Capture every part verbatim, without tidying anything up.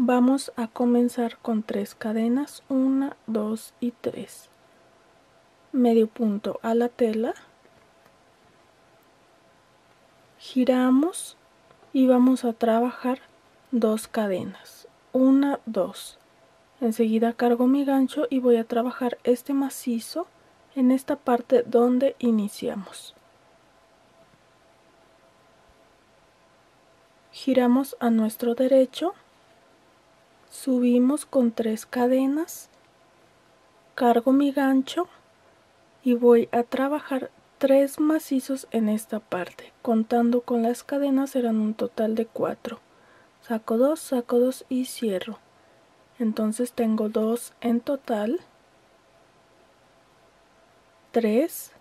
Vamos a comenzar con tres cadenas, una, dos y tres. Medio punto a la tela, giramos y vamos a trabajar dos cadenas, una, dos. Enseguida cargo mi gancho y voy a trabajar este macizo en esta parte donde iniciamos. Giramos a nuestro derecho, subimos con tres cadenas, cargo mi gancho y voy a trabajar tres macizos en esta parte. Contando con las cadenas serán un total de cuatro. Saco dos, saco dos y cierro. Entonces tengo dos en total, tres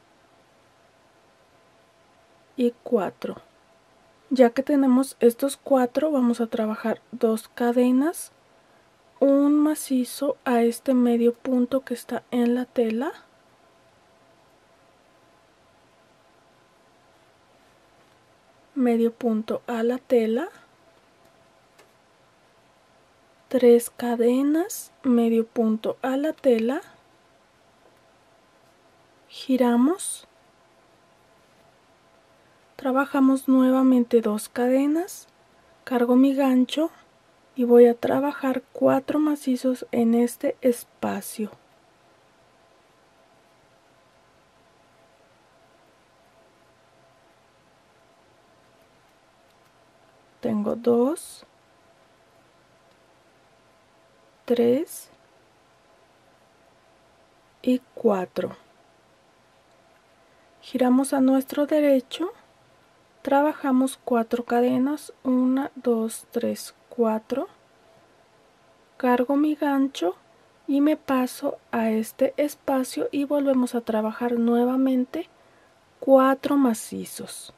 y cuatro. Ya que tenemos estos cuatro, vamos a trabajar dos cadenas, un macizo a este medio punto que está en la tela, medio punto a la tela, tres cadenas, medio punto a la tela, giramos, trabajamos nuevamente dos cadenas, cargo mi gancho y voy a trabajar cuatro macizos en este espacio. Tengo dos, tres y cuatro. Giramos a nuestro derecho, trabajamos cuatro cadenas, una, dos, tres, cuatro. Cargo mi gancho y me paso a este espacio y volvemos a trabajar nuevamente cuatro macizos.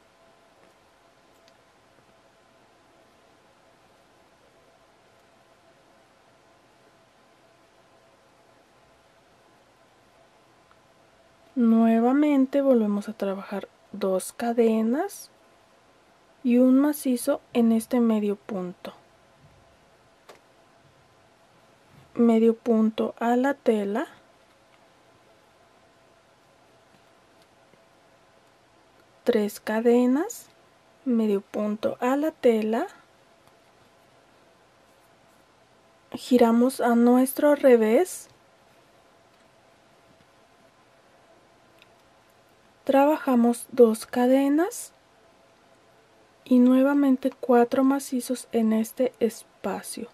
Nuevamente volvemos a trabajar dos cadenas y un macizo en este medio punto. Medio punto a la tela, tres cadenas, medio punto a la tela, giramos a nuestro revés, trabajamos dos cadenas y nuevamente cuatro macizos en este espacio.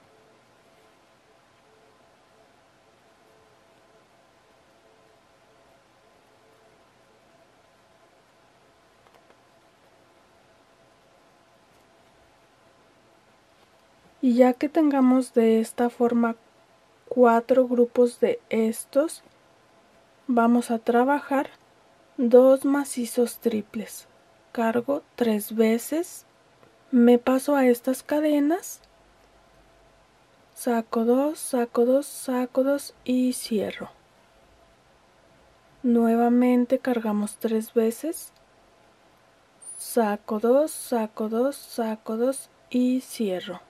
Y ya que tengamos de esta forma cuatro grupos de estos, vamos a trabajar dos macizos triples. Cargo tres veces, me paso a estas cadenas, saco dos, saco dos, saco dos y cierro. Nuevamente cargamos tres veces, saco dos, saco dos, saco dos y cierro.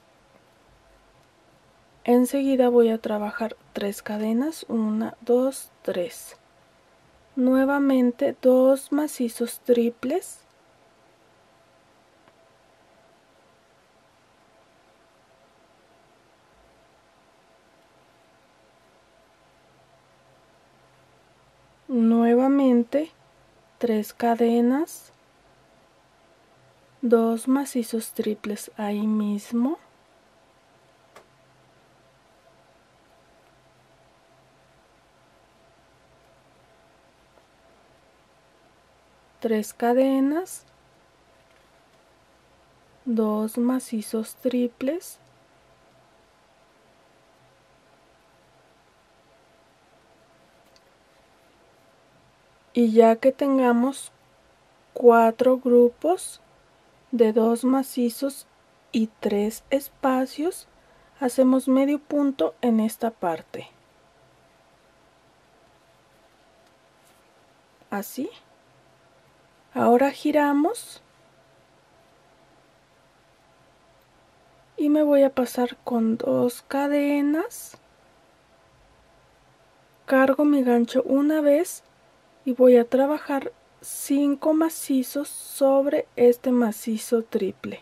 Enseguida voy a trabajar tres cadenas, una, dos, tres. Nuevamente dos macizos triples. Nuevamente tres cadenas, dos macizos triples ahí mismo. Tres cadenas, dos macizos triples, y ya que tengamos cuatro grupos de dos macizos y tres espacios, hacemos medio punto en esta parte, así. Ahora giramos y me voy a pasar con dos cadenas, cargo mi gancho una vez y voy a trabajar cinco macizos sobre este macizo triple.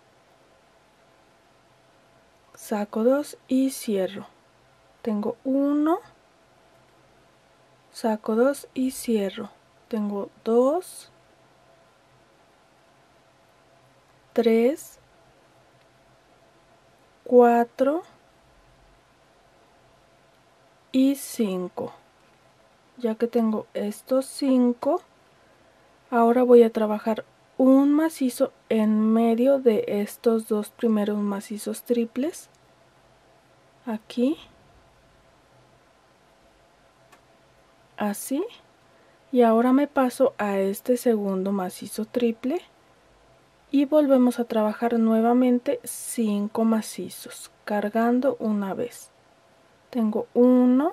Saco dos y cierro. Tengo uno, saco dos y cierro. Tengo dos, tres, cuatro y cinco. Ya que tengo estos cinco, ahora voy a trabajar un macizo en medio de estos dos primeros macizos triples, aquí, así, y ahora me paso a este segundo macizo triple y volvemos a trabajar nuevamente cinco macizos, cargando una vez. Tengo uno,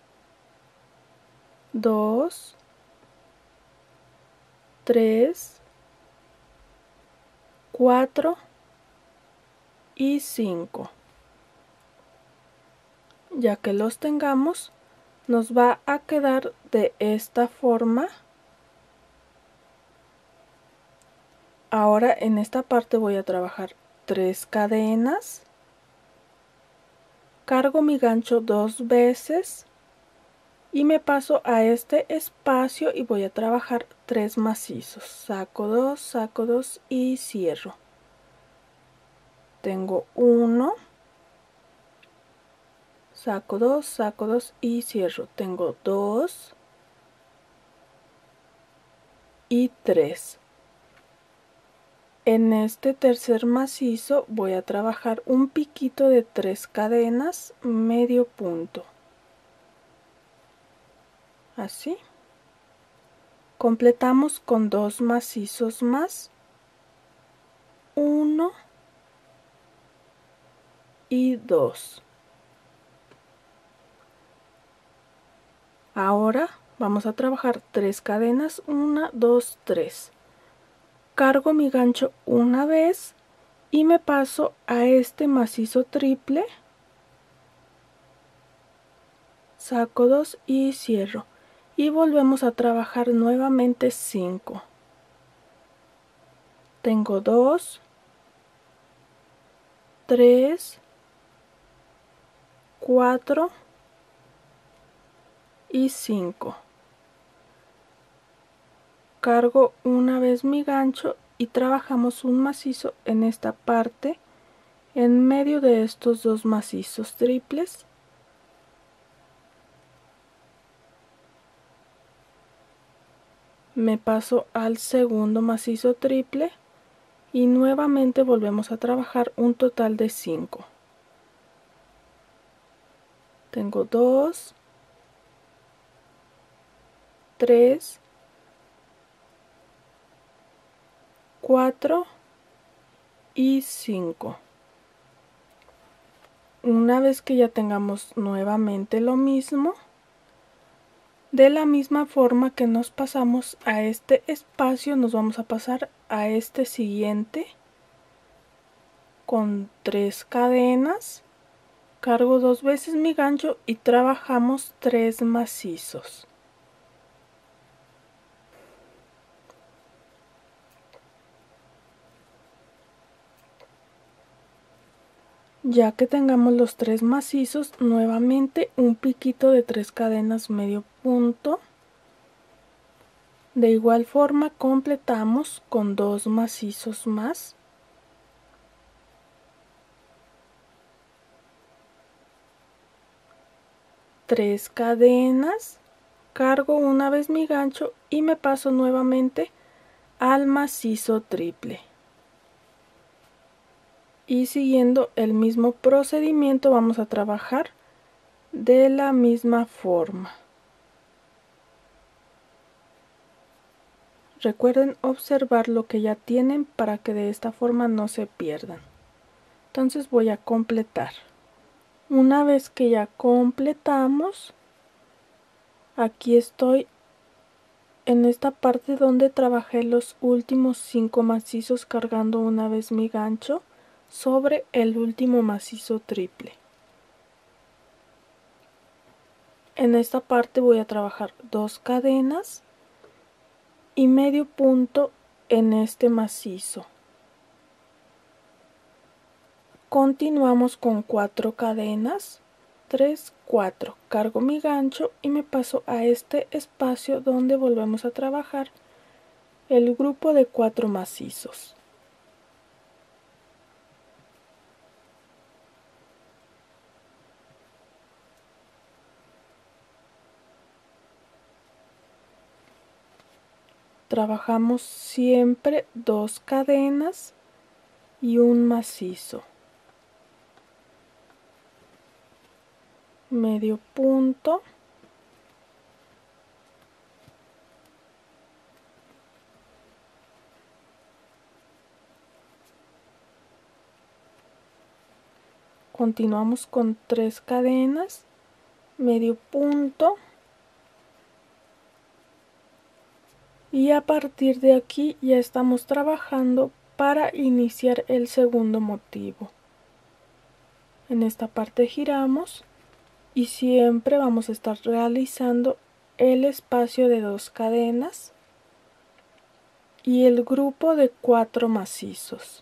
dos, tres, cuatro y cinco. Ya que los tengamos, nos va a quedar de esta forma. Ahora en esta parte voy a trabajar tres cadenas, cargo mi gancho dos veces y me paso a este espacio y voy a trabajar tres macizos. Saco dos, saco dos y cierro. Tengo uno, saco dos, saco dos y cierro. Tengo dos y tres. En este tercer macizo voy a trabajar un piquito de tres cadenas, medio punto. Así. Completamos con dos macizos más. Uno y dos. Ahora vamos a trabajar tres cadenas, una, dos, tres. Cargo mi gancho una vez y me paso a este macizo triple, saco dos y cierro y volvemos a trabajar nuevamente cinco. Tengo dos, tres, cuatro y cinco. Cargo una vez mi gancho y trabajamos un macizo en esta parte en medio de estos dos macizos triples. Me paso al segundo macizo triple y nuevamente volvemos a trabajar un total de cinco. Tengo dos, tres, cuatro y cinco. Una vez que ya tengamos nuevamente lo mismo, de la misma forma que nos pasamos a este espacio, nos vamos a pasar a este siguiente con tres cadenas, cargo dos veces mi gancho y trabajamos tres macizos. Ya que tengamos los tres macizos, nuevamente un piquito de tres cadenas medio punto. De igual forma completamos con dos macizos más. Tres cadenas, cargo una vez mi gancho y me paso nuevamente al macizo triple. Y siguiendo el mismo procedimiento vamos a trabajar de la misma forma. Recuerden observar lo que ya tienen para que de esta forma no se pierdan. Entonces voy a completar. Una vez que ya completamos, aquí estoy en esta parte donde trabajé los últimos cinco macizos cargando una vez mi gancho. sobre el último macizo triple. En esta parte voy a trabajar dos cadenas y medio punto en este macizo. Continuamos con cuatro cadenas, tres, cuatro, cargo mi gancho y me paso a este espacio donde volvemos a trabajar el grupo de cuatro macizos. Trabajamos siempre dos cadenas y un macizo. Medio punto. Continuamos con tres cadenas, medio punto. Y a partir de aquí ya estamos trabajando para iniciar el segundo motivo. En esta parte giramos y siempre vamos a estar realizando el espacio de dos cadenas y el grupo de cuatro macizos.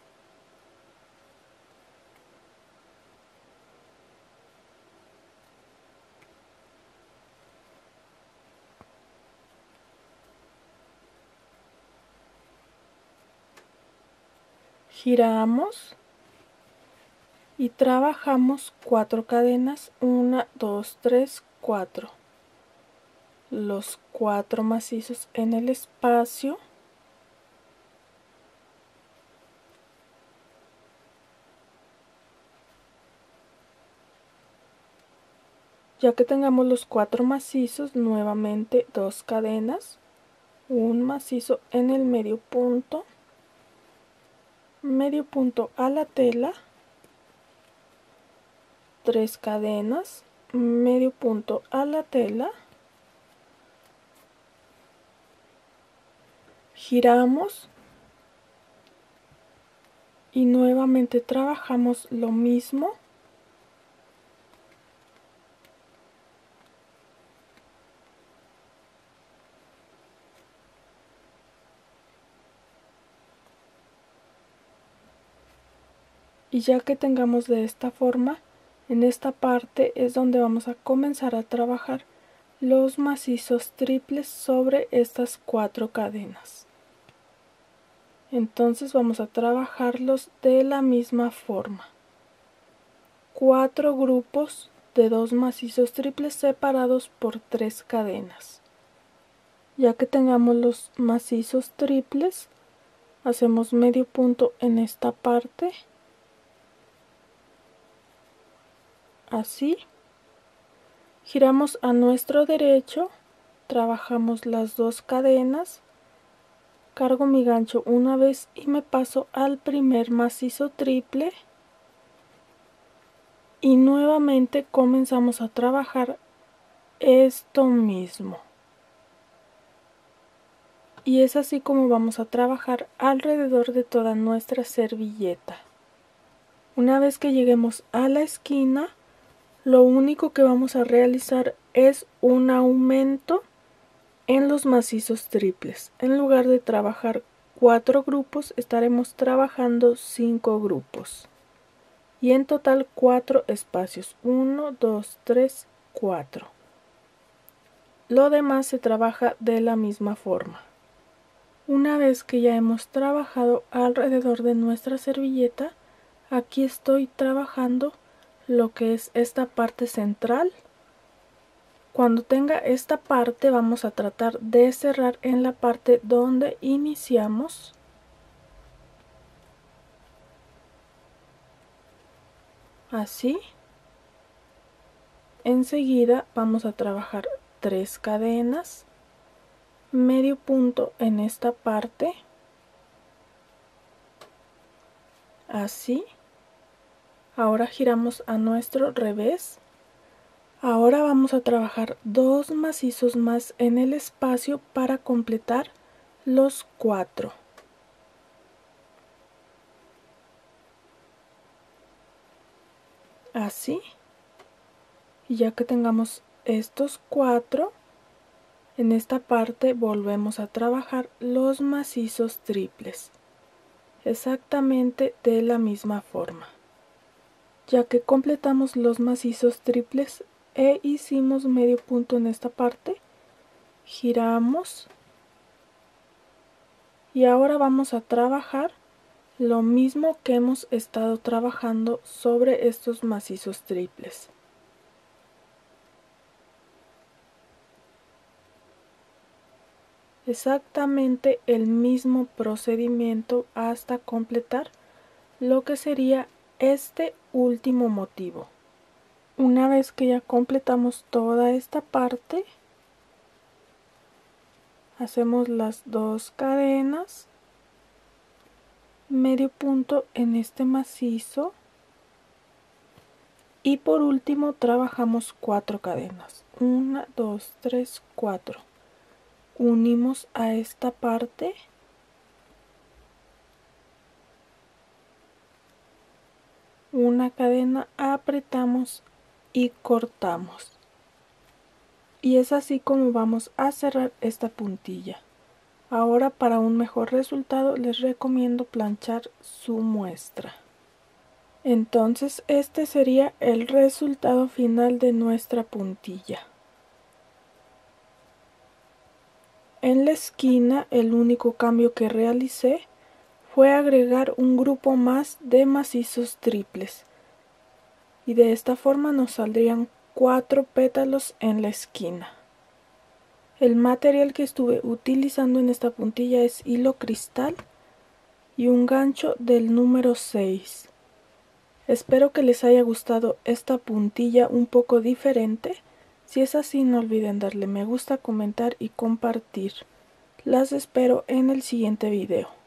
Giramos y trabajamos cuatro cadenas, uno, dos, tres, cuatro. Los cuatro macizos en el espacio. Ya que tengamos los cuatro macizos, nuevamente dos cadenas, un macizo en el medio punto, medio punto a la tela, tres cadenas, medio punto a la tela, giramos y nuevamente trabajamos lo mismo. Y ya que tengamos de esta forma, en esta parte es donde vamos a comenzar a trabajar los macizos triples sobre estas cuatro cadenas. Entonces vamos a trabajarlos de la misma forma. Cuatro grupos de dos macizos triples separados por tres cadenas. Ya que tengamos los macizos triples, hacemos medio punto en esta parte. Así, giramos a nuestro derecho, trabajamos las dos cadenas, cargo mi gancho una vez y me paso al primer macizo triple y nuevamente comenzamos a trabajar esto mismo. Y es así como vamos a trabajar alrededor de toda nuestra servilleta. Una vez que lleguemos a la esquina, lo único que vamos a realizar es un aumento en los macizos triples. En lugar de trabajar cuatro grupos, estaremos trabajando cinco grupos. Y en total cuatro espacios. uno, dos, tres, cuatro. Lo demás se trabaja de la misma forma. Una vez que ya hemos trabajado alrededor de nuestra servilleta, aquí estoy trabajando lo que es esta parte central. Cuando tenga esta parte vamos a tratar de cerrar en la parte donde iniciamos. Así. Enseguida vamos a trabajar tres cadenas, medio punto en esta parte. Así. Ahora giramos a nuestro revés. Ahora vamos a trabajar dos macizos más en el espacio para completar los cuatro. así. Y ya que tengamos estos cuatro, en esta parte volvemos a trabajar los macizos triples, exactamente de la misma forma. Ya que completamos los macizos triples e hicimos medio punto en esta parte, giramos y ahora vamos a trabajar lo mismo que hemos estado trabajando sobre estos macizos triples. Exactamente el mismo procedimiento hasta completar lo que sería este último motivo. Una vez que ya completamos toda esta parte, hacemos las dos cadenas, medio punto en este macizo y por último trabajamos cuatro cadenas. Una, dos, tres, cuatro. Unimos a esta parte una cadena, apretamos y cortamos. Y es así como vamos a cerrar esta puntilla. Ahora, para un mejor resultado les recomiendo planchar su muestra. Entonces este sería el resultado final de nuestra puntilla. En la esquina el único cambio que realicé fue agregar un grupo más de macizos triples. Y de esta forma nos saldrían cuatro pétalos en la esquina. El material que estuve utilizando en esta puntilla es hilo cristal y un gancho del número seis. Espero que les haya gustado esta puntilla un poco diferente. Si es así, no olviden darle me gusta, comentar y compartir. Las espero en el siguiente video.